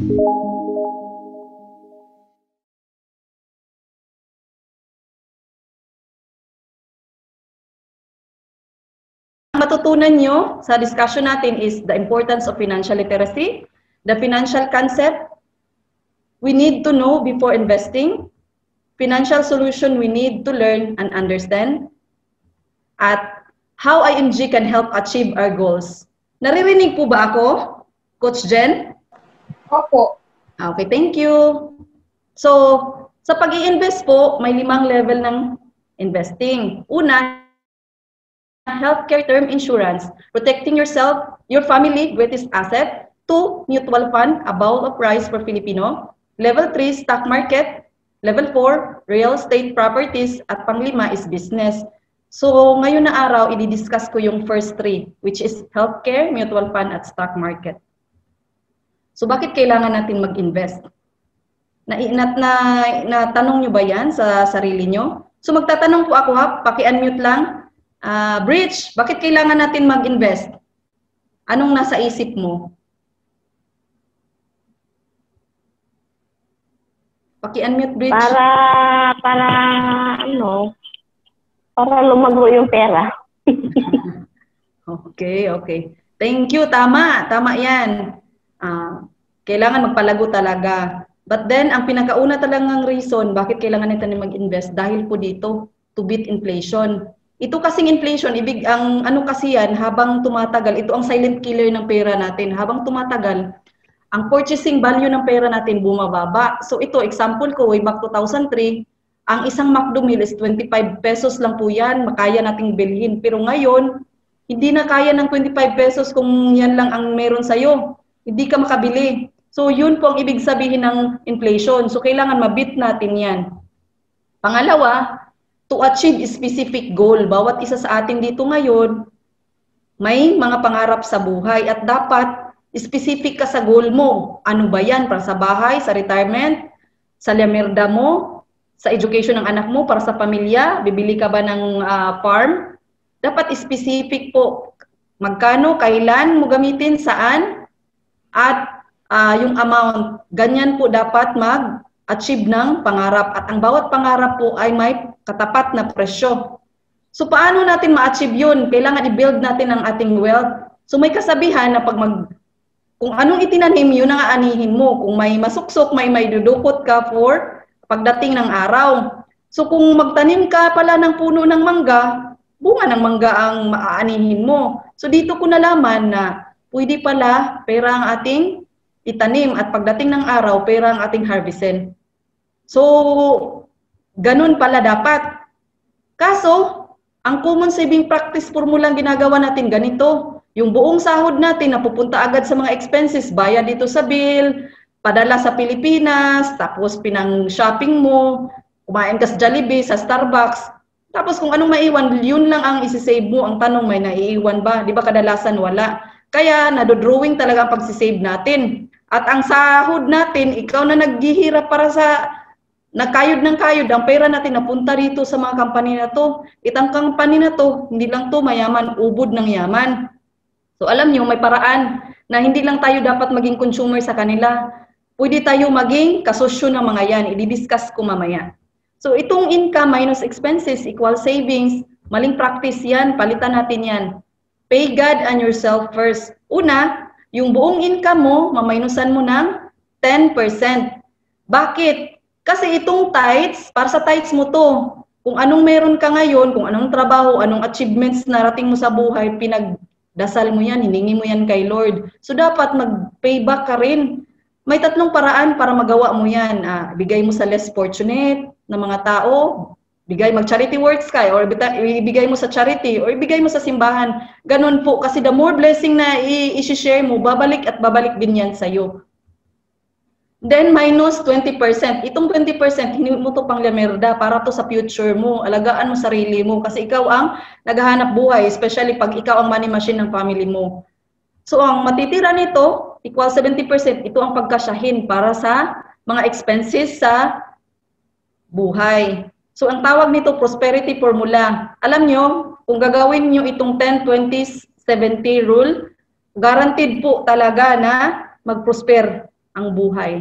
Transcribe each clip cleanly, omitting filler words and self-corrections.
Matutunan nyo sa discussion natin is the importance of financial literacy, the financial concept we need to know before investing, financial solution we need to learn and understand, at how IMG can help achieve our goals. Naririnig po ba ako, Coach Jen? Opo. Okay, thank you. So, sa pag-i-invest po, may 5 level ng investing. Una, healthcare term insurance, protecting yourself, your family, greatest asset. 2, mutual fund, a ball of rice for Filipino. Level 3, stock market. Level 4, real estate properties. At pang-5 is business. So, ngayon na araw, i-discuss ko yung first 3, which is healthcare, mutual fund, at stock market. So, bakit kailangan natin mag-invest? Natanong nyo ba yan sa sarili nyo? So, magtatanong po ako ha, paki-unmute lang. Bridge, bakit kailangan natin mag-invest? Anong nasa isip mo? Paki-unmute, Bridge. Para lumago yung pera. Okay. Thank you, tama yan. Kailangan magpalago talaga. But then, ang pinakauna talagang reason, bakit kailangan natin mag-invest? Dahil po dito, to beat inflation. Ito kasing inflation, ang ano kasi yan, habang tumatagal, ito ang silent killer ng pera natin. Habang tumatagal, ang purchasing value ng pera natin bumababa. So ito, example ko, way back 2003, ang isang McDo meal is 25 pesos lang po yan, makaya nating bilhin. Pero ngayon, hindi na kaya ng 25 pesos kung yan lang ang meron sa'yo. Hindi ka makabili. So yun po ang ibig sabihin ng inflation. So kailangan mabit natin yan. Pangalawa, to achieve a specific goal. Bawat isa sa atin dito ngayon, may mga pangarap sa buhay at dapat specific ka sa goal mo. Ano ba yan? Para sa bahay, sa retirement, sa lamerda mo, sa education ng anak mo, para sa pamilya, bibili ka ba ng farm? Dapat specific po. Magkano, kailan mo gamitin, saan, at yung amount. Ganyan po dapat mag-achieve ng pangarap. At ang bawat pangarap po ay may katapat na presyo. So paano natin ma-achieve yun? Kailangan i-build natin ang ating wealth. So may kasabihan na kung anong itinanim, yun ang aanihin mo. Kung may masuksok, may dudukot ka for pagdating ng araw. So kung magtanim ka pala ng puno ng mangga, bunga ng mangga ang maaanihin mo. So dito ko nalaman na pwede pala pera ang ating itanim at pagdating ng araw, pera ang ating harvestin. So, ganun pala dapat. Kaso, ang common saving practice formulang ginagawa natin ganito. Yung buong sahod natin napupunta agad sa mga expenses, bayad dito sa bill, padala sa Pilipinas, tapos pinang shopping mo, kumain ka sa Jollibee, sa Starbucks. Tapos kung anong maiwan, yun lang ang isi-save mo. Ang tanong, may naiiwan ba? Di ba kadalasan wala? Kaya nadodrawing talaga ang pagsisave natin. At ang sahod natin, ikaw na naghihirap para sa nakayod ng kayod, ang pera natin napunta rito sa mga company na to. Itang company na to, hindi lang to mayaman, ubod ng yaman. So alam nyo, may paraan na hindi lang tayo dapat maging consumer sa kanila. Pwede tayo maging kasosyo ng mga yan. I-discuss ko mamaya. So itong income minus expenses equal savings, maling practice yan, palitan natin yan. Pay God and yourself first. Una, yung buong income mo, maminusan mo ng 10%. Bakit? Kasi itong tithes, para sa tithes mo to. Kung anong meron ka ngayon, kung anong trabaho, anong achievements narating mo sa buhay, pinagdasal mo yan, hiningi mo yan kay Lord. So dapat mag-payback ka rin. May 3 paraan para magawa mo yan. Bigay mo sa less fortunate na mga tao, mag-charity works ka, or ibigay mo sa charity, or ibigay mo sa simbahan. Ganun po, kasi the more blessing na i-share mo, babalik at babalik din yan sa'yo. Then, minus 20%. Itong 20%, hindi mo to pang lamerda, para to sa future mo. Alagaan mo sarili mo, kasi ikaw ang naghahanap buhay, especially pag ikaw ang money machine ng family mo. So, ang matitira nito, equal 70%, ito ang pagkasyahin para sa mga expenses sa buhay. So, ang tawag nito, prosperity formula. Alam nyo, kung gagawin nyo itong 10-20-70 rule, guaranteed po talaga na mag-prosper. ang buhay.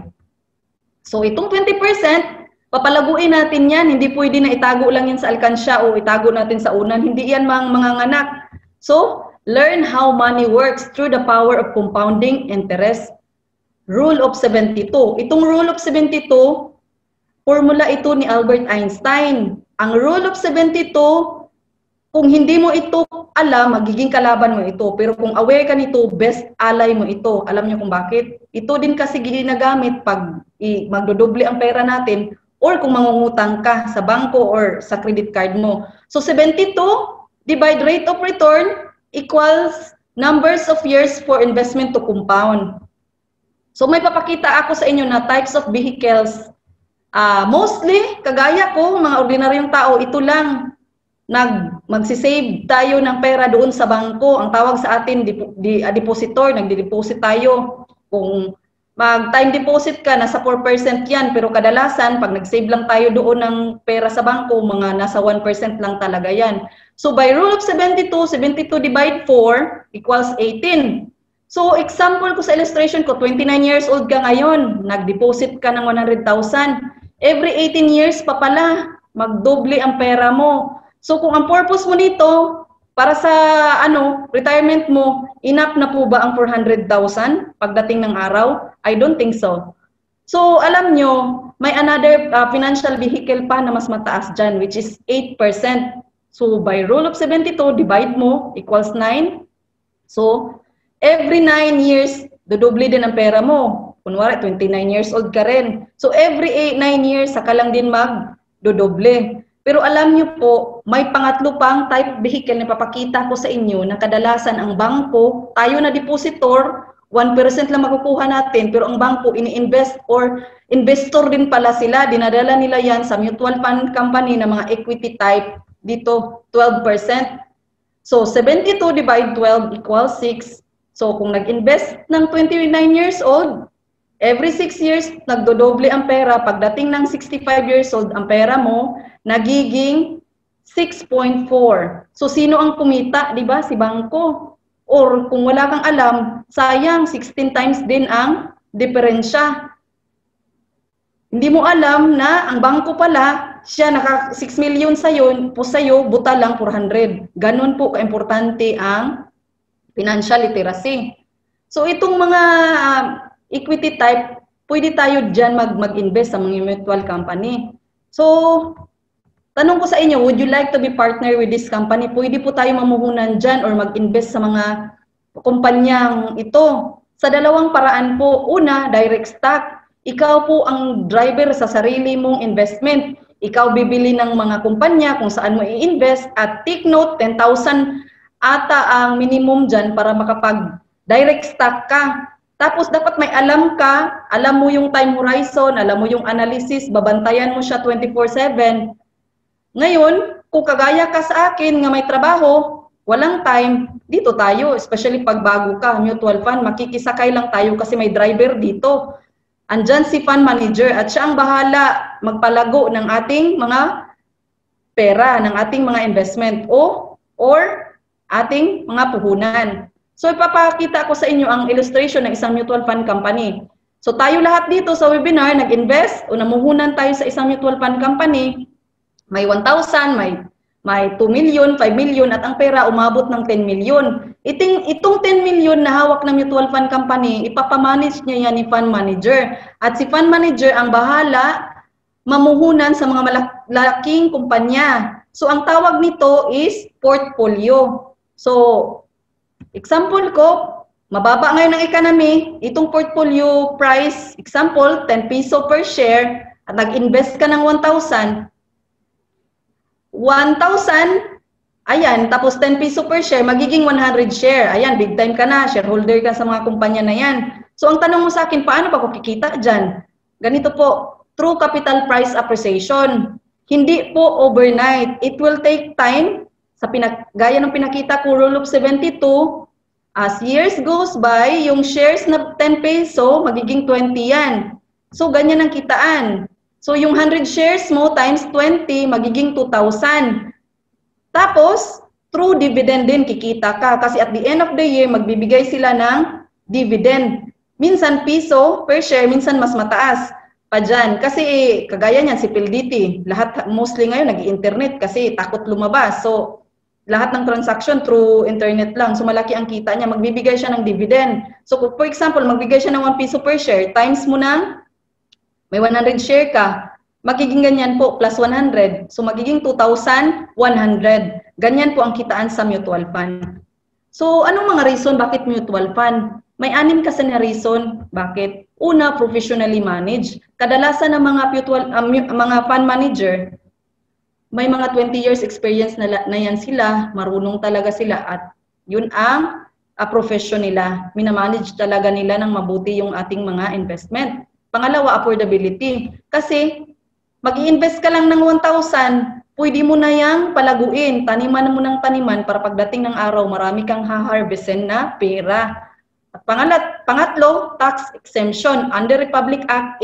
So itong 20%, papalaguin natin yan, hindi pwede na itago lang yan sa alkansya o itago natin sa unan, hindi yan mga anak. So, learn how money works through the power of compounding interest. Rule of 72. Itong rule of 72, formula ito ni Albert Einstein. Ang rule of 72, kung hindi mo ito alam, magiging kalaban mo ito. Pero kung aware ka nito, best ally mo ito. Alam niyo kung bakit? Ito din kasi ginagamit pag magdodoble ang pera natin or kung mangungutang ka sa bangko or sa credit card mo. So 72 divide rate of return equals numbers of years for investment to compound. So may papakita ako sa inyo na types of vehicles. Mostly, kagaya ko, mga ordinaryong tao, ito lang. Magsisave tayo ng pera doon sa bangko. Ang tawag sa atin, depositor, nagde-deposit tayo. Kung mag-time deposit ka, nasa 4% yan. Pero kadalasan, pag nag-save lang tayo doon ng pera sa bangko, mga nasa 1% lang talaga yan. So by rule of 72, 72 divide 4 equals 18. So example ko sa illustration ko, 29 years old ka ngayon, nag-deposit ka ng 100,000. Every 18 years pa pala, magdoble ang pera mo. So kung ang purpose mo nito, para sa retirement mo, enough na po ba ang 400,000 pagdating ng araw? I don't think so. So alam nyo, may another financial vehicle pa na mas mataas dyan, which is 8%. So by rule of 72, divide mo, equals 9. So every 9 years, dodoble din ang pera mo. Kunwari, 29 years old ka rin. So every 9 years, saka lang din mag-dodoble. Pero alam nyo po, may pangatlo pang type vehicle na papakita ko sa inyo na kadalasan ang bangko, tayo na depositor, 1% lang makukuha natin, pero ang bangko ini-invest or investor din pala sila, dinadala nila yan sa mutual fund company na mga equity type, dito 12%. So 72 divide 12 equals 6. So kung nag-invest ng 29 years old, every 6 years, nagdodoble ang pera. Pagdating ng 65 years old, ang pera mo, nagiging 6.4. So, sino ang kumita? Diba? Si bangko. Or kung wala kang alam, sayang, 16 times din ang diferensya. Hindi mo alam na ang bangko pala, siya naka 6 million sa'yo, buta lang 400. Ganon po kaimportante ang financial literacy. So, itong mga equity type, pwede tayo dyan mag-invest sa mga mutual company. So, tanong ko sa inyo, would you like to be partner with this company? Pwede po tayo mamuhunan dyan or mag-invest sa mga kumpanyang ito. Sa dalawang paraan po, una, direct stock. Ikaw po ang driver sa sarili mong investment. Ikaw bibili ng mga kumpanya kung saan mo i-invest at take note, 10,000 ata ang minimum dyan para makapag-direct stock ka. Tapos dapat may alam ka, alam mo yung time horizon, alam mo yung analysis, babantayan mo siya 24/7. Ngayon, kung kagaya ka sa akin nga may trabaho, walang time, dito tayo, especially pag bago ka, mutual fund, makikisakay lang tayo kasi may driver dito. Andyan si fund manager at siya ang bahala magpalago ng ating mga pera, ng ating mga investment or ating mga puhunan. So ipapakita ko sa inyo ang illustration ng isang mutual fund company. So tayo lahat dito sa webinar, nag-invest o namuhunan tayo sa isang mutual fund company. May 1,000, may 2 million, 5 million at ang pera umabot ng 10 million. Itong 10 million na hawak ng mutual fund company, ipapamanage niya yan ni fund manager. At si fund manager ang bahala mamuhunan sa mga malaking kumpanya. So ang tawag nito is portfolio. So example ko, mababa ngayon ang economy, itong portfolio price, example, 10 peso per share, at nag-invest ka ng 1,000, ayan, tapos 10 peso per share, magiging 100 share. Ayan, big time ka na, shareholder ka sa mga kumpanya na yan. So ang tanong mo sa akin, paano ba ko kikita dyan? Ganito po, through capital price appreciation. Hindi po overnight. It will take time. Gaya ng pinakita ko, rule of 72, as years goes by, yung shares na 10 peso, magiging 20 yan. So, ganyan ang kitaan. So, yung 100 shares mo times 20, magiging 2,000. Tapos, through dividend din kikita ka. Kasi at the end of the year, magbibigay sila ng dividend. minsan piso per share, minsan mas mataas pa dyan. Kasi kagaya niyan si PLDT, lahat mostly ngayon nag-internet kasi takot lumabas. So lahat ng transaction through internet lang. So malaki ang kita niya, magbibigay siya ng dividend. So for example, magbigay siya ng 1 piso per share, times mo ng may 100 share ka, magiging ganyan po plus 100. So magiging 2,100. Ganyan po ang kitaan sa mutual fund. So anong mga reason bakit mutual fund? May 6 kasi na reason bakit. Una, professionally managed. Kadalasan ng mga mga fund manager, may mga 20 years experience na yan sila, marunong talaga sila at yun ang profession nila. Minamanage talaga nila ng mabuti yung ating mga investment. Pangalawa, affordability. Kasi mag-i-invest ka lang ng 1,000, pwede mo na yang palaguin, taniman mo ng taniman para pagdating ng araw, marami kang ha-harvestin na pera. At pangatlo, tax exemption under Republic Act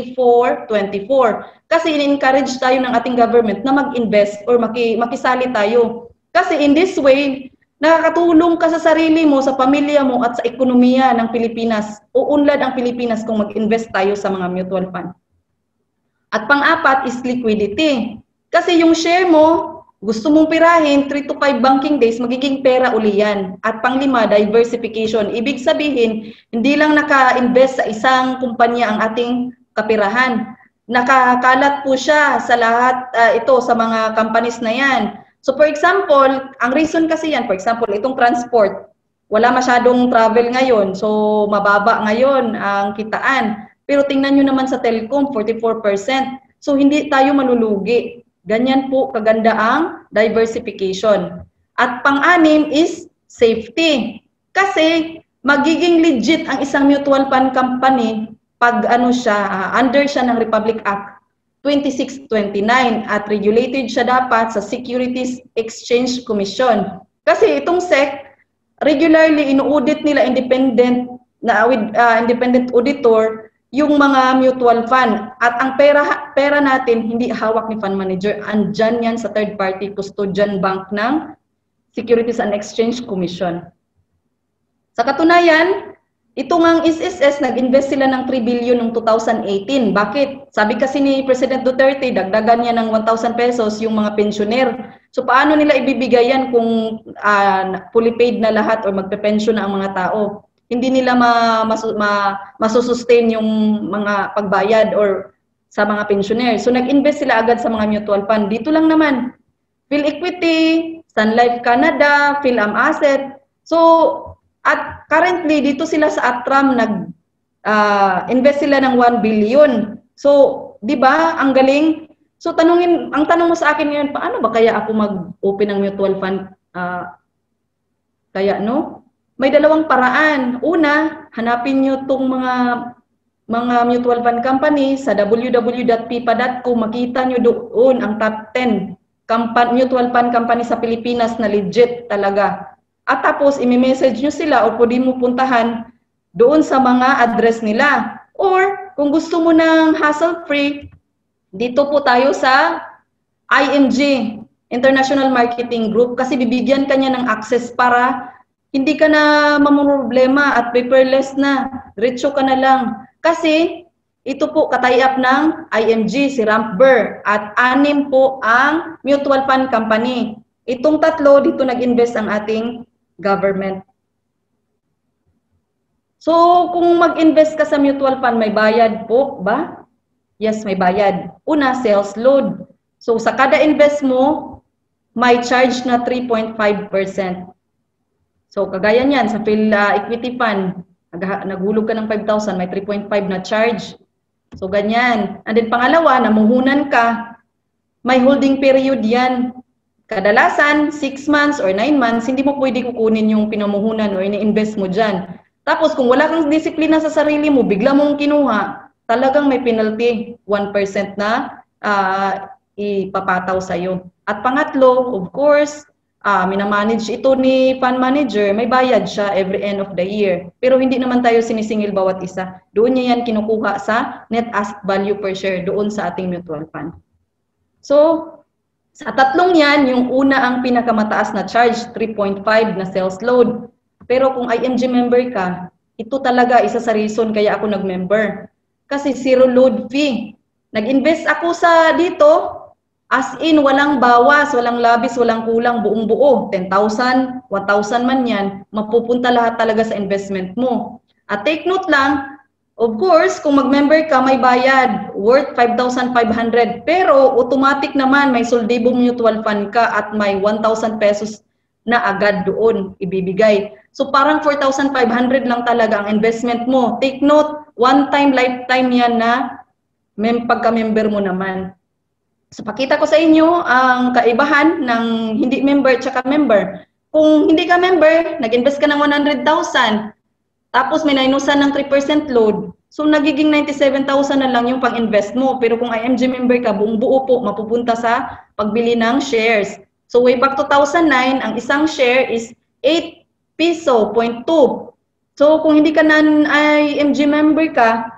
8424. Kasi in-encourage tayo ng ating government na mag-invest or makisali tayo. Kasi in this way, nakakatulong ka sa sarili mo, sa pamilya mo at sa ekonomiya ng Pilipinas. Uunlad ang Pilipinas kung mag-invest tayo sa mga mutual fund. At pang-apat is liquidity. Kasi yung share mo, gusto mong pirahin, 3 to 5 banking days, magiging pera uli yan. At pang-5, diversification. Ibig sabihin, hindi lang naka-invest sa isang kumpanya ang ating kapirahan. Nakakalat po siya sa lahat ito, sa mga companies na yan. So for example, ang reason kasi yan, for example, itong transport, wala masyadong travel ngayon, so mababa ngayon ang kitaan. Pero tingnan nyo naman sa telecom, 44%. So hindi tayo malulugi. Ganyan po kaganda ang diversification. At pang-6 is safety. Kasi magiging legit ang isang mutual fund company pag under siya ng Republic Act 2629 at regulated siya dapat sa Securities Exchange Commission. Kasi itong SEC, regularly inu-audit nila independent independent auditor yung mga mutual fund. At ang pera natin, hindi hawak ni fund manager. Andyan yan sa third party custodian bank ng Securities and Exchange Commission. Sa katunayan, ito ngang SSS, nag-invest sila ng 3 billion noong 2018. Bakit? Sabi kasi ni President Duterte, dagdagan niya ng 1,000 pesos yung mga pensioner. So paano nila ibibigay yan kung fully paid na lahat o magpe-pension na ang mga tao? Hindi nila masusustain yung mga pagbayad or sa mga pensioner. So nag-invest sila agad sa mga mutual fund. Dito lang naman, PhilEquity, Sun Life Canada, PhilAm Asset. So at currently dito sila sa Atram nag-invest sila ng 1 billion. So 'di ba? Ang galing. So ang tanong mo sa akin ngayon, paano ba kaya ako mag-open ng mutual fund? Kaya no? May dalawang paraan. Una, hanapin nyo itong mga mutual fund company sa www.pipa.com. Makita nyo doon ang top 10 mutual fund company sa Pilipinas na legit talaga. At tapos, imi-message nyo sila o pwede mo puntahan doon sa mga address nila. Or, kung gusto mo ng hassle-free, dito po tayo sa IMG, International Marketing Group, kasi bibigyan ka niya ng access para hindi ka na mamumroblema at paperless na. Diretso ka na lang. Kasi ito po katay-up ng IMG, si Rampber, at 6 po ang mutual fund company. Itong 3, dito nag-invest ang ating government. So, kung mag-invest ka sa mutual fund, may bayad po ba? Yes, may bayad. Una, sales load. So, sa kada invest mo, may charge na 3.5%. So, kagaya niyan, sa PhilEquity Fund, naghulog ka ng 5,000, may 3.5 na charge. So, ganyan. And then, pangalawa, namuhunan ka, may holding period yan. Kadalasan, 6 months or 9 months, hindi mo pwede kukunin yung pinamuhunan o ini-invest mo dyan. Tapos, kung wala kang disiplina sa sarili mo, bigla mong kinuha, talagang may penalty, 1% na ipapataw sa'yo. At pangatlo, of course, minamanage ito ni fund manager, may bayad siya every end of the year. Pero hindi naman tayo sinisingil bawat isa. Doon niya yan kinukuha sa net asset value per share doon sa ating mutual fund. So, sa 3 yan, yung una ang pinakamataas na charge, 3.5 na sales load. Pero kung IMG member ka, Ito talaga isa sa reason kaya ako nag-member. Kasi zero load fee. Nag-invest ako sa dito, as in walang bawas, walang labis, walang kulang, buong buo. 10,000, 1,000 man yan, mapupunta lahat talaga sa investment mo. At take note lang, of course, kung mag-member ka, may bayad, worth 5,500. Pero automatic naman, may Soldibo Mutual Fund ka at may 1,000 pesos na agad doon ibibigay. So parang 4,500 lang talaga ang investment mo. Take note, one time, lifetime yan na pagka-member mo naman. So pakita ko sa inyo ang kaibahan ng hindi member at saka member. Kung hindi ka member, nag-invest ka ng 100,000, tapos may nainusan ng 3% load, so nagiging 97,000 na lang yung pang-invest mo. Pero kung IMG member ka, buong buo po mapupunta sa pagbili ng shares. So way back 2009, ang isang share is 8 piso, 0.2. So kung hindi ka na IMG member ka,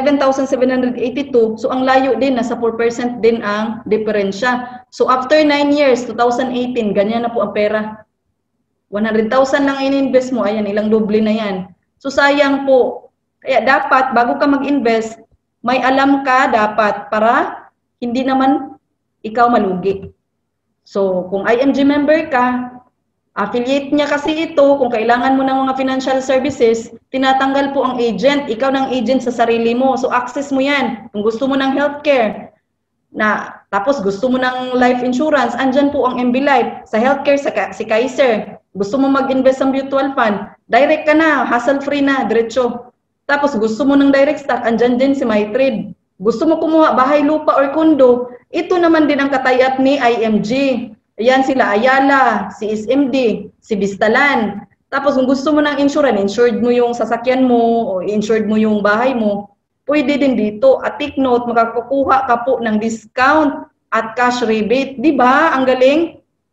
11,782. So ang layo din, nasa 4% din ang diferensya. So after 9 years, 2018, ganyan na po ang pera. 100,000 lang in-invest mo, ayan, ilang doble na yan. So sayang po. Kaya dapat, bago ka mag-invest, may alam ka dapat para hindi naman ikaw malugi. So kung IMG member ka, affiliate niya kasi ito, kung kailangan mo ng mga financial services, tinatanggal po ang agent. Ikaw ng agent sa sarili mo. So access mo yan. Kung gusto mo ng healthcare, tapos gusto mo ng life insurance, andyan po ang MB Life. Sa healthcare, si Kaiser. Gusto mo mag-invest sa mutual fund, direct ka na, hassle-free na, diretso. Tapos gusto mo ng direct stock, andyan din si MyTrade. Gusto mo kumuha bahay, lupa, or kondo, ito naman din ang katayat ni IMG. Ayan sila Ayala, si SMD, si Bistalan. Tapos kung gusto mo ng insurance, insured mo yung sasakyan mo o insured mo yung bahay mo, pwede din dito. At take note, makakukuha ka po ng discount at cash rebate. Di ba? Ang galing.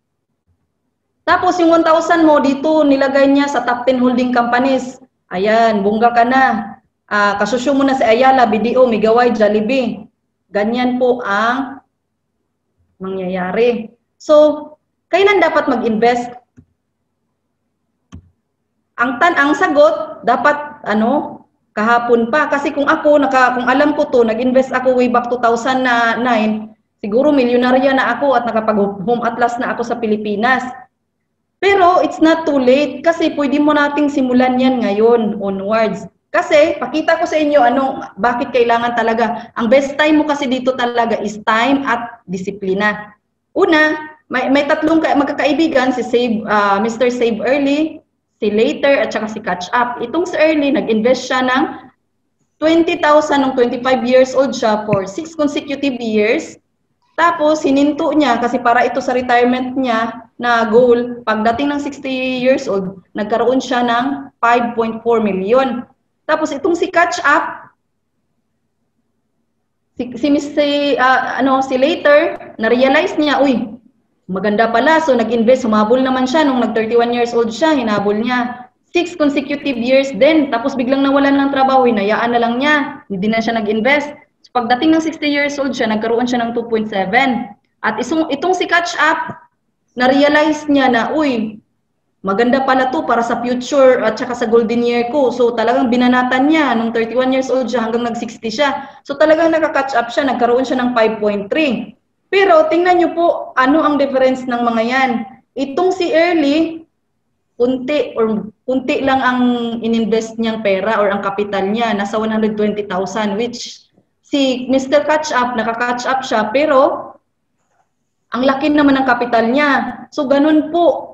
Tapos yung 1,000 mo dito, nilagay niya sa top 10 holding companies. Ayan, bungga ka na. Kasusyo mo na si Ayala, BDO, Migaway, Jollibee. Ganyan po ang mangyayari. So, kailan dapat mag-invest? Ang sagot, dapat kahapon pa. Kasi kung alam ko to, nag-invest ako way back 2009, siguro milyonarya na ako at nakapag-home atlas na ako sa Pilipinas. Pero it's not too late kasi pwede mo nating simulan yan ngayon onwards. Kasi pakita ko sa inyo bakit kailangan talaga. Ang best time mo kasi dito talaga is time at disiplina. Una, may tatlong magkakaibigan, si Mr. Save Early, si Later, at saka si Catch Up. Itong si Early, nag-invest siya ng 20,000 nung 25 years old siya for 6 consecutive years. Tapos, hininto niya kasi para ito sa retirement niya na goal. Pagdating ng 60 years old, nagkaroon siya ng 5.4 million. Tapos, itong si Catch Up, si Later, na-realize niya, uy, maganda pala. So, nag-invest, humabol naman siya. Nung nag-31 years old siya, hinabol niya. 6 consecutive years din. Tapos, biglang nawalan ng trabaho, hinayaan na lang niya. Hindi na siya nag-invest. So, pagdating ng 60 years old siya, nagkaroon siya ng 2.7. At itong si Catch Up, na-realize niya na, uy, maganda pala to para sa future at saka sa golden year ko. So talagang binanatan niya nung 31 years old siya hanggang nag-60 siya. So talagang naka-catch up siya, nagkaroon siya ng 5.3. Pero tingnan niyo po ano ang difference ng mga yan. Itong si Early, kunti lang ang ininvest niyang pera or ang kapital niya, nasa 120,000, which si Mr. Catch Up, naka-catch up siya, pero ang laki naman ng kapital niya. So ganun po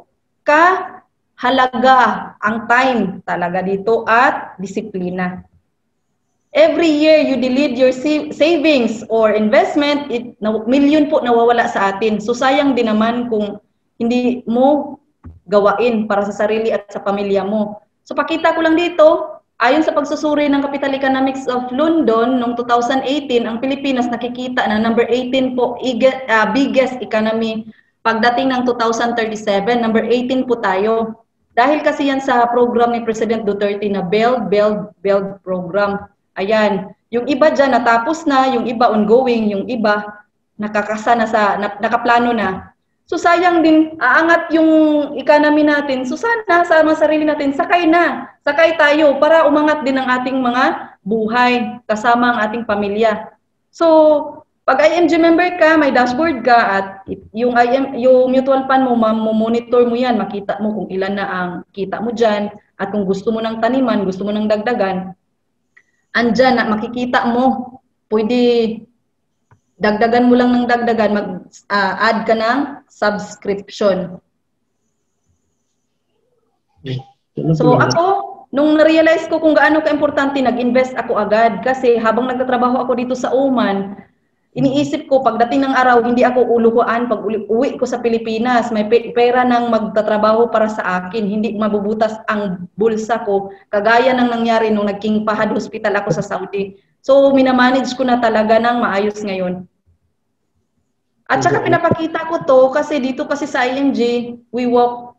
halaga ang time talaga dito at disiplina. Every year you delete your savings or investment, million po nawawala sa atin. So sayang din naman kung hindi mo gawain para sa sarili at sa pamilya mo. So pakita ko lang dito, ayon sa pagsusuri ng Capital Economics of London noong 2018, ang Pilipinas nakikita na number 18 po, biggest economy. Pagdating ng 2037, number 18 po tayo. Dahil kasi yan sa program ni President Duterte na Build program. Ayan, yung iba dyan natapos na, yung iba ongoing, yung iba nakaplano na. So sayang din, aangat yung economy natin. So sana sa mga sarili natin, sakay tayo para umangat din ang ating mga buhay kasama ang ating pamilya. So pag IMG member ka, may dashboard ka at yung mutual fund mo, monitor mo yan, makita mo kung ilan na ang kita mo dyan at kung gusto mo ng taniman, gusto mo ng dagdagan, andyan na makikita mo, pwede dagdagan mo lang ng dagdagan, mag-add ka ng subscription. So ako, nung na-realize ko kung gaano ka-importante, nag-invest ako agad kasi habang nagtatrabaho ako dito sa Oman, iniisip ko pagdating ng araw, hindi ako uluhuan pag uwi ko sa Pilipinas, may pera nang magtatrabaho para sa akin, hindi mabubutas ang bulsa ko, kagaya ng nangyari nung nagking Fahad Hospital ako sa Saudi. So minamanage ko na talaga ng maayos ngayon. At saka pinapakita ko to kasi dito kasi sa IMG, we walk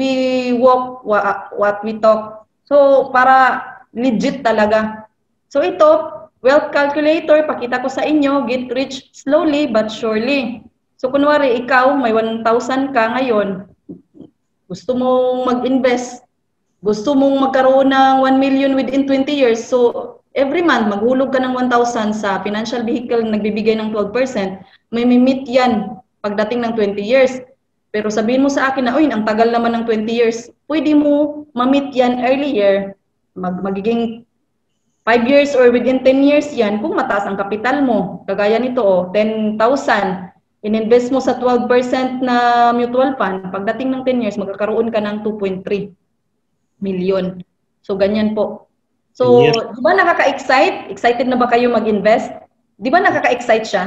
what we talk. So para legit talaga. So ito, wealth calculator, pakita ko sa inyo, get rich slowly but surely. So kunwari ikaw may 1,000 ka ngayon, gusto mong mag-invest, gusto mong magkaroon ng 1 million within 20 years. So every month maghulog ka ng 1,000 sa financial vehicle na nagbibigay ng 12%, may meet yan pagdating ng 20 years. Pero sabihin mo sa akin na, uy, ang tagal naman ng 20 years, pwede mo ma-meet yan earlier, magiging 5 years or within 10 years yan kung mataas ang kapital mo. Kagaya nito, 10,000, in-invest mo sa 12% na mutual fund, pagdating ng 10 years, magkakaroon ka ng 2.3 million. So, ganyan po. So, di ba nakaka-excite? Excited na ba kayo mag-invest? Di ba nakaka-excite siya?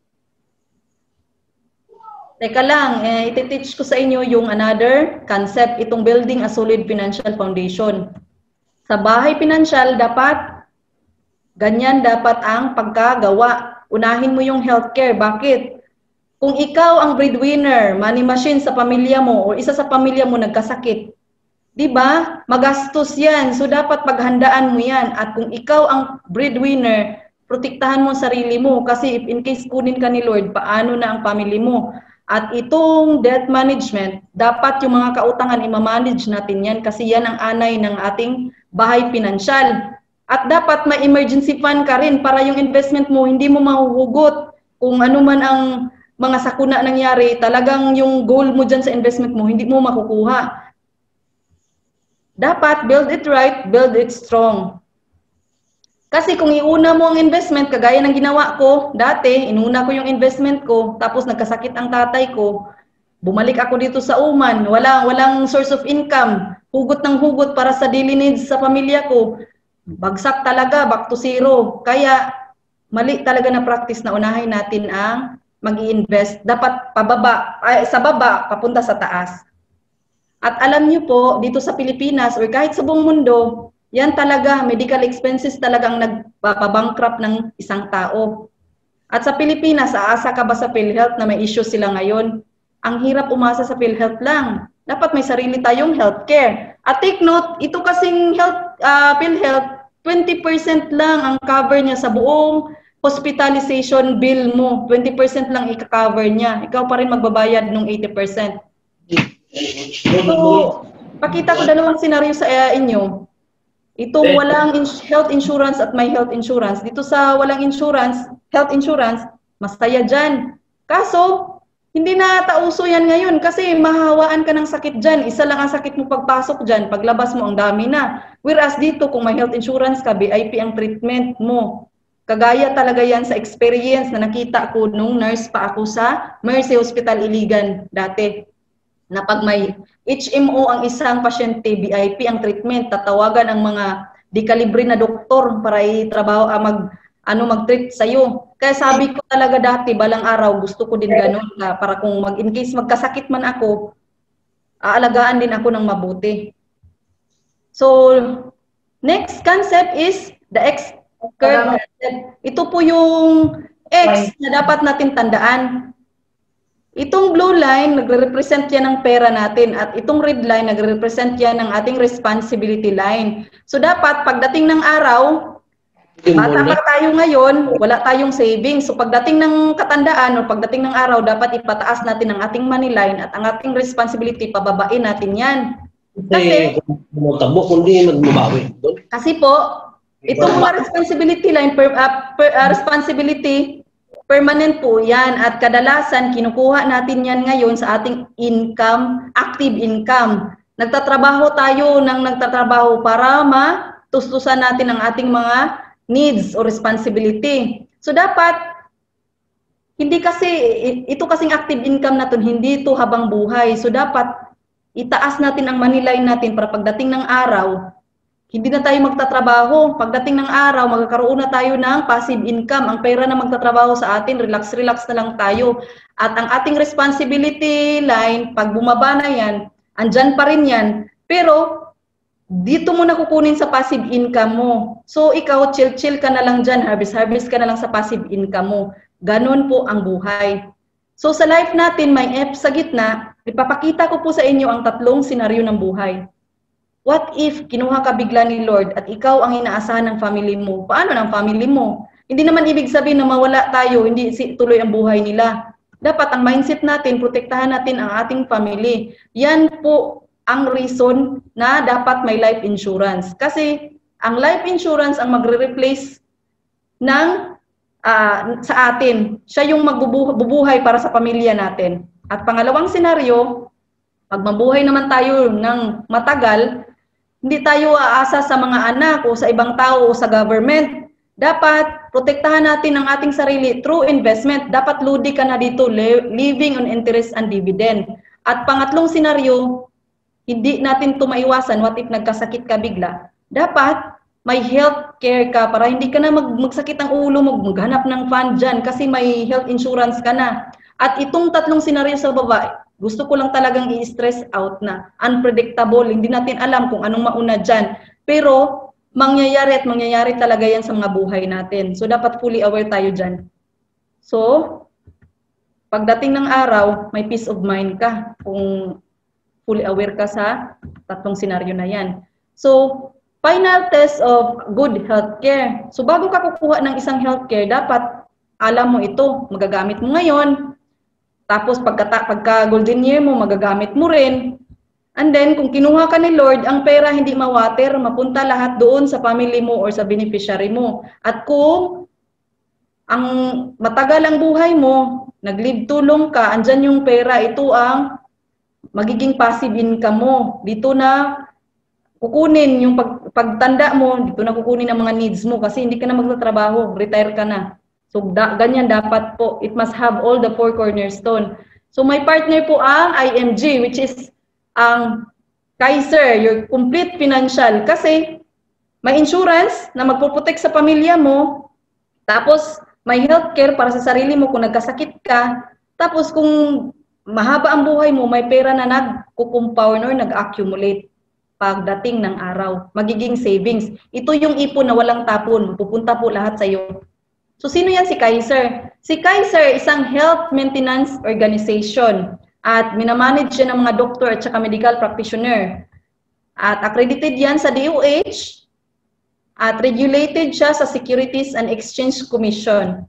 Teka lang, iti-teach ko sa inyo yung another concept, itong building a solid financial foundation. Sa bahay pinansyal, ganyan dapat ang pagkagawa. Unahin mo yung healthcare. Bakit? Kung ikaw ang breadwinner, money machine sa pamilya mo, o isa sa pamilya mo nagkasakit, di ba? Magastos yan. So dapat paghandaan mo yan. At kung ikaw ang breadwinner, protektahan mo sarili mo. Kasi if in case kunin ka ni Lord, paano na ang family mo? At itong debt management, dapat yung mga kautangan i-manage natin yan kasi yan ang anay ng ating bahay pinansyal. At dapat may emergency fund ka rin para yung investment mo hindi mo mahuhugot. Kung ano man ang mga sakuna nangyari, talagang yung goal mo dyan sa investment mo, hindi mo makukuha. Dapat build it right, build it strong. Kasi kung iuna mo ang investment, kagaya ng ginawa ko dati, inuna ko yung investment ko, tapos nagkasakit ang tatay ko, bumalik ako dito sa Oman, walang source of income, hugot ng hugot para sa daily needs sa pamilya ko, bagsak talaga, back to zero. Kaya mali talaga na practice na unahin natin ang mag-i-invest. Dapat sa baba, papunta sa taas. At alam niyo po, dito sa Pilipinas or kahit sa buong mundo, yan talaga, medical expenses talagang nagpapabankrupt ng isang tao. At sa Pilipinas, aasa ka ba sa PhilHealth na may issue sila ngayon? Ang hirap umasa sa PhilHealth lang. Dapat may sarili tayong healthcare. At take note, ito kasing PhilHealth, 20% lang ang cover niya sa buong hospitalization bill mo. 20% lang i-cover niya. Ikaw pa rin magbabayad ng 80%. So, pakita ko dalawang senaryo sa inyo. Itong walang health insurance at may health insurance. Dito sa walang insurance, health insurance, masaya dyan. Kaso, hindi na tauso yan ngayon kasi mahawaan ka ng sakit dyan. Isa lang ang sakit mo pagpasok dyan. Paglabas mo, ang dami na. Whereas dito, kung may health insurance ka, VIP ang treatment mo. Kagaya talaga yan sa experience na nakita ko nung nurse pa ako sa Mercy Hospital Iligan dati. Na pag may HMO ang isang pasyente, VIP ang treatment, tatawagan ang mga dekalibre na doktor para itrabaho mag-treat sa'yo. Kaya sabi ko talaga dati, balang araw, gusto ko din ganun para kung in case magkasakit man ako, aalagaan din ako ng mabuti. So, next concept is the X-curve concept. Ito po yung X na dapat natin tandaan. Itong blue line, nagre-represent yan ng pera natin at itong red line, nagre-represent yan ng ating responsibility line. So dapat pagdating ng araw, Bata pa tayo ngayon, wala tayong savings. So pagdating ng katandaan o pagdating ng araw, dapat ipataas natin ang ating money line at ang ating responsibility, pababain natin yan. Kasi, kasi po, itong mga responsibility line, responsibility, permanent po yan. At kadalasan, kinukuha natin yan ngayon sa ating income, active income. Nagtatrabaho tayo ng nagtatrabaho para matustusan natin ang ating mga needs or responsibility. So dapat, hindi kasi, ito kasing active income natin, hindi ito habang buhay. So dapat, itaas natin ang money line natin para pagdating ng araw, hindi na tayo magtatrabaho. Pagdating ng araw, magkakaroon na tayo ng passive income. Ang pera na magtatrabaho sa atin, relax-relax na lang tayo. At ang ating responsibility line, pag bumaba na yan, andyan pa rin yan. Pero, dito mo na kukunin sa passive income mo. So, ikaw, chill-chill ka na lang dyan, harvest-harvest ka na lang sa passive income mo. Ganon po ang buhay. So, sa life natin, may F sa gitna, ipapakita ko po sa inyo ang tatlong senaryo ng buhay. What if kinuha ka bigla ni Lord at ikaw ang inaasahan ng family mo? Paano ng family mo? Hindi naman ibig sabihin na mawala tayo, hindi tuloy ang buhay nila. Dapat ang mindset natin, protektahan natin ang ating family. Yan po ang reason na dapat may life insurance. Kasi ang life insurance ang magre-replace ng sa atin. Siya yung magbubuhay para sa pamilya natin. At pangalawang senaryo, pag mabuhay naman tayo ng matagal, hindi tayo aasa sa mga anak o sa ibang tao o sa government. Dapat protektahan natin ang ating sarili through investment. Dapat ludi ka na dito, living on interest and dividend. At pangatlong senaryo, hindi natin ito maiwasan. What if nagkasakit ka bigla? Dapat may health care ka para hindi ka na magsakit ang ulo mo, maghanap ng fund dyan kasi may health insurance ka na. At itong tatlong senaryo sa baba, gusto ko lang talagang i-stress out na unpredictable. Hindi natin alam kung anong mauna dyan. Pero mangyayari at mangyayari talaga yan sa mga buhay natin. So dapat fully aware tayo dyan. So, pagdating ng araw, may peace of mind ka kung fully aware ka sa tatlong senaryo na yan. So, final test of good healthcare. So, bago ka kukuha ng isang healthcare, dapat alam mo ito, magagamit mo ngayon. Tapos, pagka golden year mo, magagamit mo rin. And then, kung kinuha ka ni Lord, ang pera hindi mawater, mapunta lahat doon sa family mo or sa beneficiary mo. At kung ang matagal ang buhay mo, nag-live tulong ka, andyan yung pera, ito ang magiging passive income mo. Dito na kukunin yung pagtanda mo, dito na kukunin ang mga needs mo kasi hindi ka na magtatrabaho, retire ka na. So, ganyan dapat po. It must have all the four cornerstone. So, may partner po ang IMG, which is ang Kaiser, your complete financial. Kasi, may insurance na magpuprotect sa pamilya mo, tapos may healthcare para sa sarili mo kung nagkasakit ka, tapos kung mahaba ang buhay mo, may pera na nag-compound or nag-accumulate pagdating ng araw. Magiging savings. Ito yung ipon na walang tapon. Pupunta po lahat sa iyo. So, sino yan si Kaiser? Si Kaiser, isang health maintenance organization. At minamanage siya ng mga doktor at saka medical practitioner. At accredited yan sa DOH. At regulated siya sa Securities and Exchange Commission.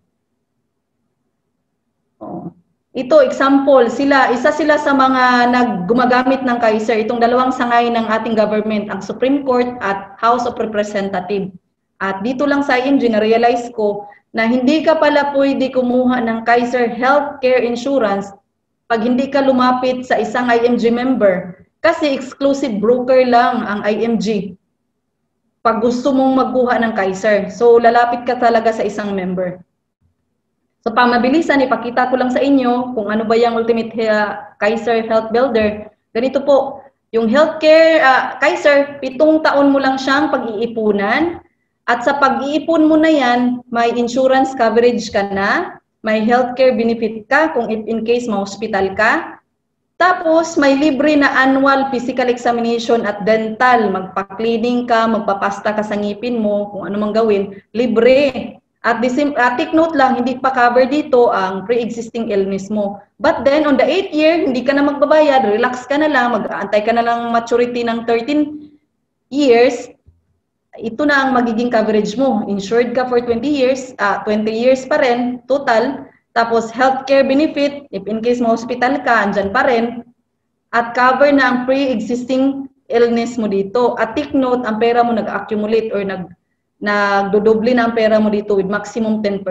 Ito, example, isa sila sa mga gumagamit ng Kaiser, itong dalawang sangay ng ating government, ang Supreme Court at House of Representatives. At dito lang sa IMG, na-realize ko na hindi ka pala pwede kumuha ng Kaiser Healthcare Insurance pag hindi ka lumapit sa isang IMG member. Kasi exclusive broker lang ang IMG pag gusto mong magkuha ng Kaiser. So, lalapit ka talaga sa isang member. So, pamabilisan, ipakita ko lang sa inyo kung ano ba yung Ultimate Kaiser Health Builder. Ganito po, yung healthcare, Kaiser, 7 taon mo lang siyang pag-iipunan. At sa pag-iipon mo na yan, may insurance coverage ka na, may healthcare benefit ka kung in case ma-hospital ka. Tapos, may libre na annual physical examination at dental. Magpa-cleaning ka, magpapasta ka sa ngipin mo, kung ano mang gawin, libre. At take note lang, hindi pa cover dito ang pre-existing illness mo. But then, on the 8th year, hindi ka na magbabayad, relax ka na lang, mag-aantay ka na lang maturity ng 13 years, ito na ang magiging coverage mo. Insured ka for 20 years, 20 years pa rin, total. Tapos healthcare benefit, if in case ma-hospital ka, andyan pa rin. At cover na ang pre-existing illness mo dito. At take note, ang pera mo nag-accumulate or nagdodoble na ang pera mo dito with maximum 10%.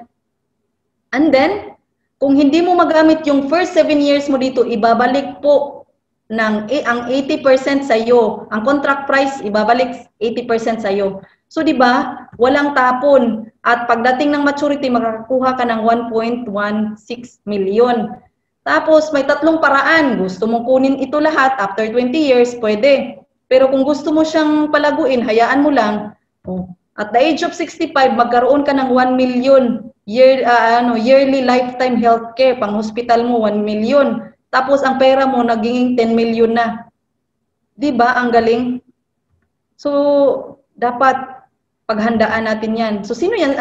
And then, kung hindi mo magamit yung first 7 years mo dito, ibabalik po ang 80% sa iyo. Ang contract price, ibabalik 80% sa iyo. So, di ba, walang tapon. At pagdating ng maturity, makakakuha ka ng 1.16 million. Tapos, may tatlong paraan. Gusto mong kunin ito lahat after 20 years, pwede. Pero kung gusto mo siyang palaguin, hayaan mo lang. At the age of 65, magkaroon ka ng 1 million yearly lifetime healthcare. Pang hospital mo, 1 million. Tapos ang pera mo naging 10 million na. 'Di ba? Ang galing. So, dapat paghandaan natin 'yan. So, sino 'yan?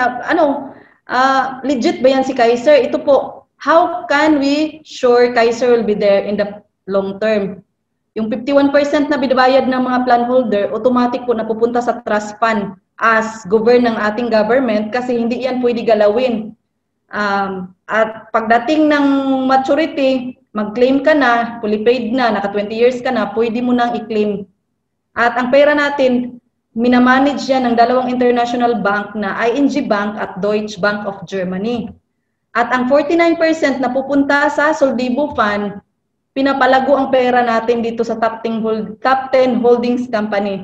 Legit ba 'yan si Kaiser? Ito po. How can we sure Kaiser will be there in the long term? Yung 51% na binabayad ng mga plan holder, automatic po napupunta sa trust fund as govern ng ating government kasi hindi 'yan pwede galawin. At pagdating ng maturity, mag-claim ka na, fully paid na, naka 20 years ka na, pwede mo nang i-claim. At ang pera natin, minamanage yan ng dalawang international bank na ING Bank at Deutsche Bank of Germany. At ang 49% na pupunta sa Soldibo Fund, pinapalago ang pera natin dito sa top 10 holdings company.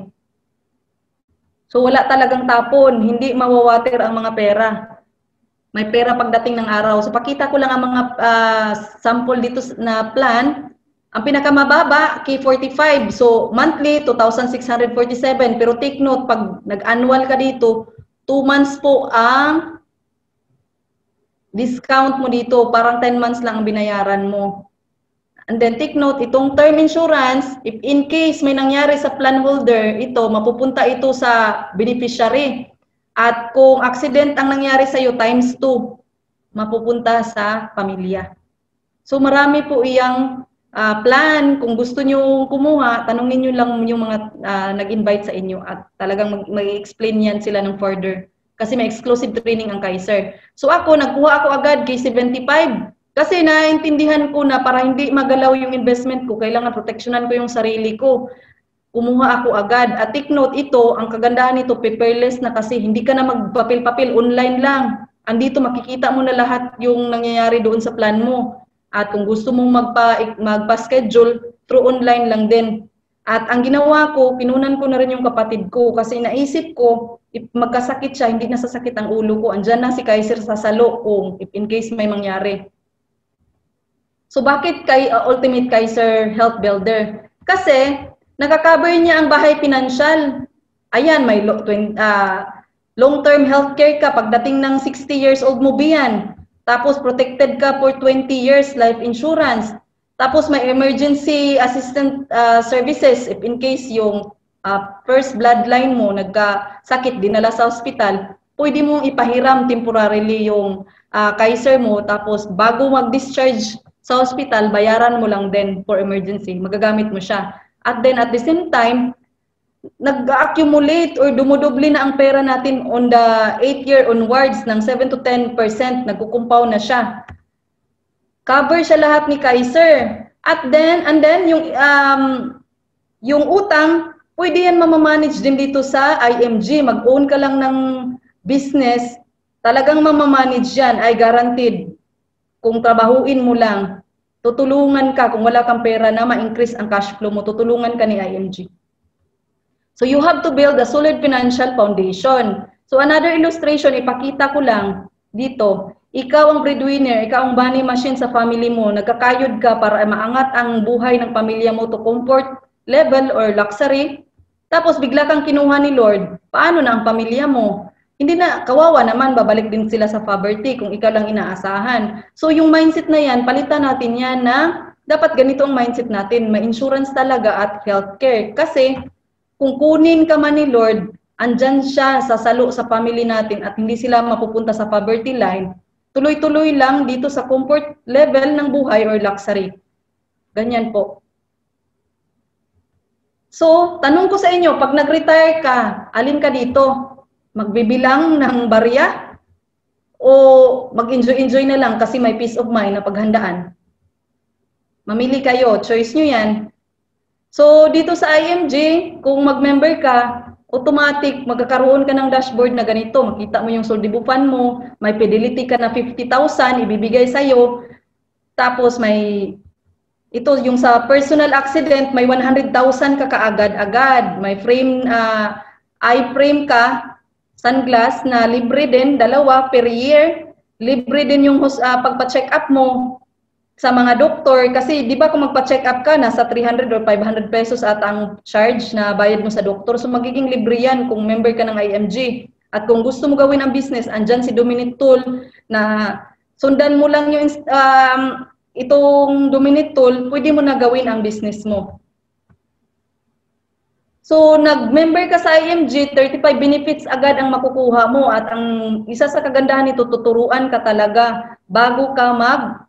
So wala talagang tapon, hindi mawawater ang mga pera. May pera pagdating ng araw. So pakita ko lang ang mga sample dito na plan. Ang pinakamababa, K45. So monthly, 2,647. Pero take note, pag nag-annual ka dito, 2 months po ang discount mo dito. Parang 10 months lang ang binayaran mo. And then take note, itong term insurance, if in case may nangyari sa plan holder, ito, mapupunta ito sa beneficiary. At kung accident ang nangyari sa iyo, times 2, mapupunta sa pamilya. So marami po iyang plan. Kung gusto nyo kumuha, tanongin nyo lang yung mga nag-invite sa inyo at talagang mag-explain yan sila ng further. Kasi may exclusive training ang Kaiser. So ako, nagkuha ako agad kay 75. Kasi naintindihan ko na para hindi magalaw yung investment ko, kailangan proteksyonan ko yung sarili ko. Kumuha ako agad. At take note, ito, ang kagandahan nito, paperless na kasi hindi ka na magpapil-papil, online lang. Andito makikita mo na lahat yung nangyayari doon sa plan mo. At kung gusto mong magpa-schedule, through online lang din. At ang ginawa ko, pinunan ko na rin yung kapatid ko kasi naisip ko, if magkasakit siya, hindi nasasakit ang ulo ko. Andyan na si Kaiser sa salo kung if in case may mangyari. So bakit kay Ultimate Kaiser Health Builder? Kasi nakaka-cover niya ang bahay financial. Ayan, may long-term healthcare ka pagdating ng 60 years old mo biyan. Tapos protected ka for 20 years life insurance. Tapos may emergency assistant services if in case yung first bloodline mo nagkasakit, dinala sa hospital, pwede mong ipahiram temporarily yung Kaiser mo. Tapos bago mag-discharge sa hospital, bayaran mo lang din for emergency. Magagamit mo siya. At then at the same time, nag-accumulate or dumudoble na ang pera natin on the 8 year onwards ng 7 to 10%, nagkukumpaw na siya. Cover siya lahat ni Kaiser. And then yung utang, pwede yan mamamanage din dito sa IMG. Mag-own ka lang ng business, talagang mamamanage yan, ay guaranteed. Kung trabahuin mo lang, tutulungan ka kung wala kang pera na ma-increase ang cash flow mo, tutulungan ka ni IMG. So you have to build a solid financial foundation. So another illustration, ipakita ko lang dito. Ikaw ang breadwinner, ikaw ang money machine sa family mo, nagkakayod ka para maangat ang buhay ng pamilya mo to comfort level or luxury. Tapos bigla kang kinuha ni Lord, paano na ang pamilya mo? Hindi na, kawawa naman, babalik din sila sa poverty kung ikaw lang inaasahan. So yung mindset na yan, palitan natin yan na dapat ganito ang mindset natin, may insurance talaga at healthcare. Kasi kung kunin ka man ni Lord, andyan siya sa salo sa family natin at hindi sila mapupunta sa poverty line, tuloy-tuloy lang dito sa comfort level ng buhay or luxury. Ganyan po. So, tanong ko sa inyo, pag nag-retire ka, alin ka dito? Magbibilang ng barya? O mag-enjoy-enjoy na lang kasi may peace of mind na paghandaan? Mamili kayo, choice nyo yan. So, dito sa IMG, kung mag-member ka, automatic, magkakaroon ka ng dashboard na ganito. Makita mo yung soldibupan mo, may fidelity ka na 50,000, ibibigay sa'yo. Tapos may, ito yung sa personal accident, may 100,000 ka kaagad-agad. May frame, eye frame ka, sunglass na libre din, 2 per year. Libre din yung pagpa-check up mo sa mga doktor, kasi di ba kung magpa-check up ka, nasa 300 or 500 pesos at ang charge na bayad mo sa doktor. So magiging libre yan kung member ka ng IMG. At kung gusto mo gawin ang business, andyan si Dominit Tool na sundan mo lang yung itong Dominit Tool, pwede mo na gawin ang business mo. So nag-member ka sa IMG, 35 benefits agad ang makukuha mo, at ang isa sa kagandahan nito, tuturuan ka talaga bago ka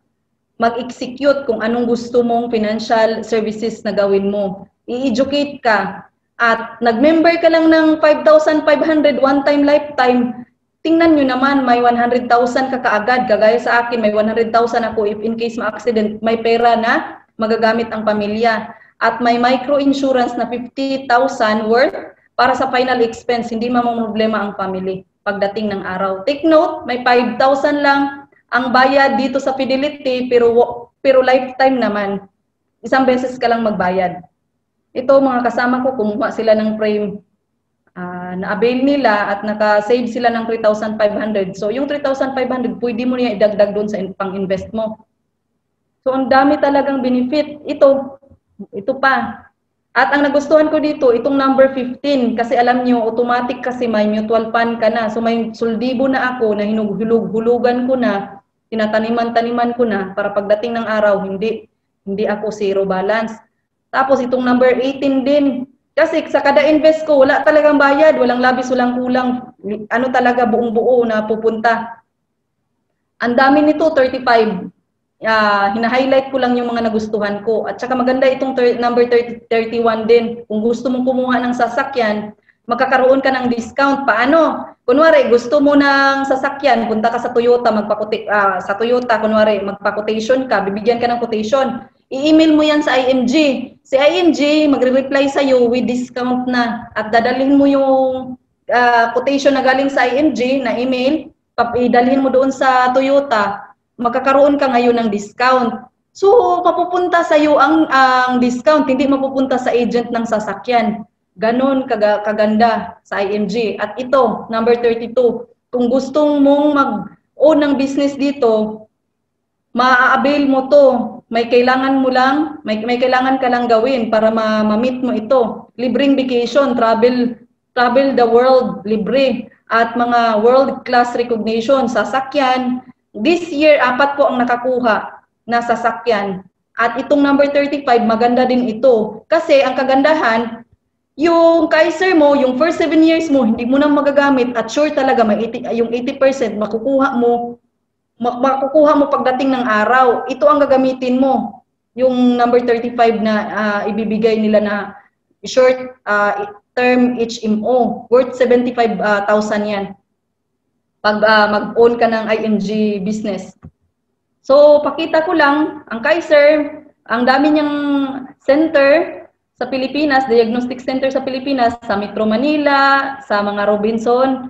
mag-execute kung anong gusto mong financial services na gawin mo. I-educate ka. At nag-member ka lang ng 5,500 one-time lifetime, tingnan nyo naman, may 100,000 ka kaagad. Kagaya sa akin, may 100,000 ako if in case ma-accident, may pera na magagamit ang pamilya. At may micro-insurance na 50,000 worth para sa final expense, hindi mamamroblema ang family pagdating ng araw. Take note, may 5,000 lang ang bayad dito sa Fidelity, pero lifetime naman. Isang beses ka lang magbayad. Ito, mga kasama ko, kumuha sila ng frame, na-avail nila at naka-save sila ng 3,500. So, yung 3,500, pwede mo niya idagdag doon sa pang-invest mo. So, ang dami talagang benefit. Ito pa. At ang nagustuhan ko dito, itong number 15, kasi alam nyo, automatic kasi may mutual fund ka na. So, may suldibo na ako na hinug-hulugan ko na, tinataniman-taniman ko na para pagdating ng araw, hindi ako zero balance. Tapos itong number 18 din. Kasi sa kada invest ko, wala talagang bayad, walang labis, walang kulang. Ano talaga, buong-buo na pupunta. Ang dami nito, 35. Hina-highlight ko lang yung mga nagustuhan ko. At saka maganda itong number 31 din. Kung gusto mong kumuha ng sasakyan, magkakaroon ka ng discount. Paano? Kunwari, gusto mo ng sasakyan, punta ka sa Toyota, kunwari, magpa-quotation ka, bibigyan ka ng quotation. I-email mo yan sa IMG. Si IMG, magre-reply sa'yo with discount na. At dadalhin mo yung quotation na galing sa IMG na email, idalhin mo doon sa Toyota, magkakaroon ka ngayon ng discount. So, mapupunta sa'yo ang discount, hindi mapupunta sa agent ng sasakyan. Ganon kaganda sa IMG. At ito, number 32, kung gustong mong mag-own ng business dito, ma-avail mo to. May kailangan ka lang gawin para ma-meet mo ito. Libreng vacation, travel the world, libre. At mga world-class recognition, sasakyan. This year, 4 po ang nakakuha na sasakyan. At itong number 35, maganda din ito. Kasi ang kagandahan, yung Kaiser mo, yung first 7 years mo, hindi mo na magagamit at sure talaga yung 80% makukuha mo pagdating ng araw. Ito ang gagamitin mo. Yung number 35 na ibibigay nila na short term HMO, worth 75,000 yan. Pag mag-own ka ng IMG business. So, pakita ko lang, ang Kaiser, ang dami niyang center sa Pilipinas, diagnostic center sa Pilipinas, sa Metro Manila, sa mga Robinson,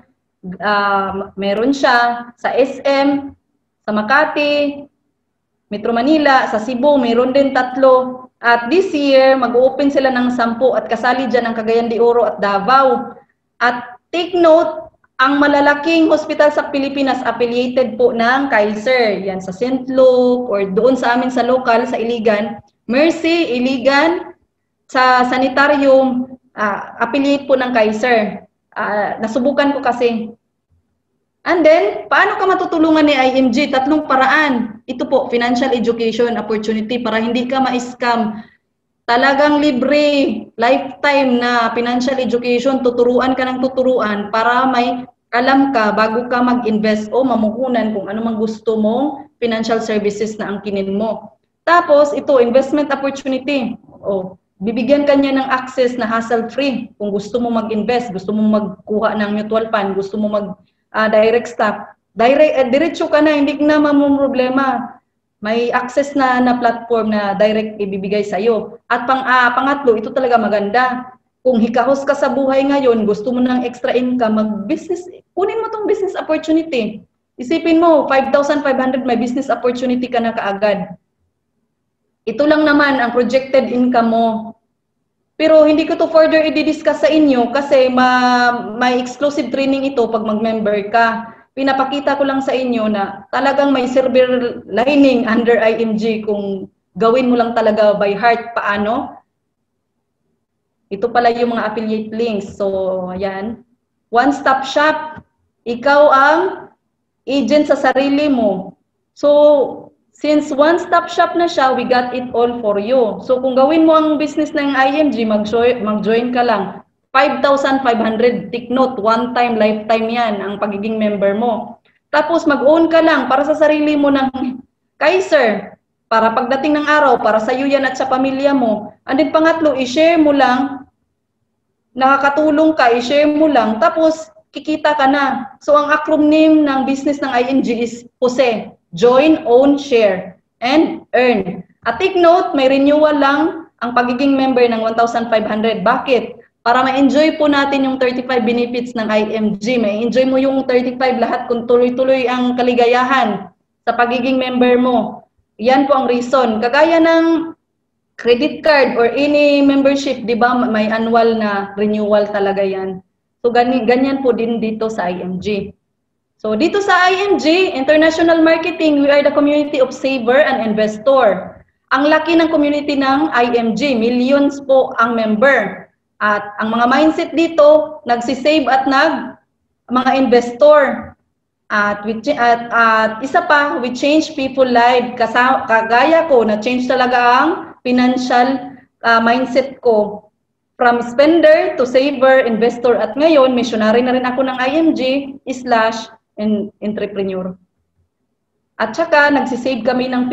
meron siya, sa SM, sa Makati, Metro Manila, sa Cebu, meron din 3. At this year, mag-open sila ng 10 at kasali dyan ang Cagayan de Oro at Davao. At take note, ang malalaking hospital sa Pilipinas affiliated po ng Kaiser. Yan sa St. Luke or doon sa amin sa local, sa Iligan. Mercy, Iligan, sa sanitarium, affiliate po ng Kaiser. Nasubukan ko kasi. And then, paano ka matutulungan ni IMG? 3 paraan. Ito po, financial education opportunity para hindi ka ma-scam. Talagang libre, lifetime na financial education, tuturuan ka ng tuturuan para may alam ka bago ka mag-invest o mamuhunan kung ano mang gusto mong financial services na angkinin mo. Tapos, ito, investment opportunity. bibigyan ka niya ng access na hassle-free. Kung gusto mo mag-invest, gusto mo magkuha ng mutual fund, gusto mo mag-direct stock, diretso ka na, hindi na problema. May access na platform na direct ibibigay sa'yo. At pangatlo, ito talaga maganda. Kung hikahos ka sa buhay ngayon, gusto mo ng extra income, mag-business, kunin mo tong business opportunity. Isipin mo, 5,500 may business opportunity ka na kaagad. Ito lang naman ang projected income mo. Pero hindi ko to further i-discuss sa inyo kasi may exclusive training ito pag mag-member ka. Pinapakita ko lang sa inyo na talagang may silver lining under IMG kung gawin mo lang talaga by heart. Paano? Ito pala yung mga affiliate links. So, ayan. One-stop shop. Ikaw ang agent sa sarili mo. So, since one-stop shop na siya, we got it all for you. So, kung gawin mo ang business ng IMG, mag-join ka lang. 5,500, take note, one time, lifetime yan, ang pagiging member mo. Tapos, mag-own ka lang para sa sarili mo ng Kaiser. Para pagdating ng araw, para sa iyo yan at sa pamilya mo. And then, pangatlo, i-share mo lang. Nakakatulong ka, i-share mo lang. Tapos, kikita ka na. So, ang acronym ng business ng IMG is POSE. Join, Own, Share, and Earn. At take note, may renewal lang ang pagiging member ng 1,500. Bakit? Para ma-enjoy po natin yung 35 benefits ng IMG. Ma-enjoy mo yung 35 lahat kung tuloy-tuloy ang kaligayahan sa pagiging member mo. Yan po ang reason. Kagaya ng credit card or any membership, di ba, may annual na renewal talaga yan. So, ganyan po din dito sa IMG. So, dito sa IMG, International Marketing, we are the community of saver and investor. Ang laki ng community ng IMG, millions po ang member. At ang mga mindset dito, nagsisave at mga investor. At isa pa, we change people life. Kagaya ko, na-change talaga ang financial mindset ko. From spender to saver, investor, at ngayon, missionary na rin ako ng IMG/entrepreneur. At saka, nagsisave kami ng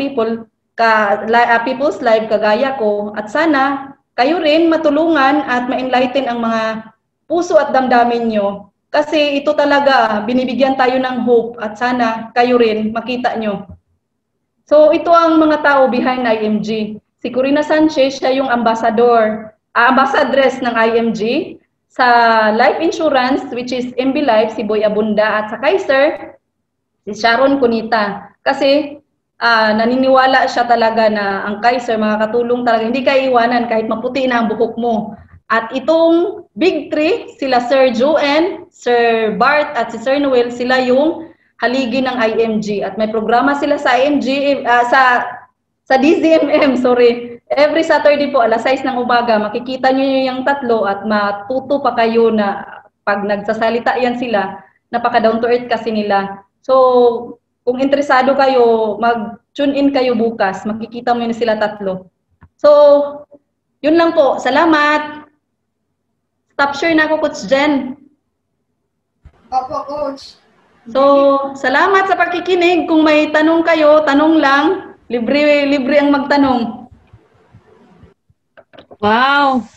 people's life kagaya ko. At sana, kayo rin matulungan at ma-enlighten ang mga puso at damdamin nyo. Kasi ito talaga, binibigyan tayo ng hope at sana kayo rin makita nyo. So, ito ang mga tao behind IMG. Si Corina Sanchez, siya yung ambassadress ng IMG sa life insurance, which is MB Life, si Boy Abunda, at sa Kaiser, si Sharon Cunita. Kasi naniniwala siya talaga na ang Kaiser makakatulong talaga, hindi ka iwanan kahit maputi na ang buhok mo. At itong Big Three, sila Sir Joe and Sir Bart at si Sir Noel, sila yung haligi ng IMG. At may programa sila sa IMG, sa DZMM, sorry. Every Saturday po, alas 6 ng umaga, makikita nyo yung tatlo at matuto pa kayo na pag nagsasalita yan sila, napaka-down to earth kasi nila. So, kung interesado kayo, mag-tune in kayo bukas, makikita mo yun sila tatlo. So, yun lang po. Salamat! Stop share na ako, Coach Jen. Opo, Coach. So, salamat sa pagkikinig. Kung may tanong kayo, tanong lang. Libre ang magtanong. Wow!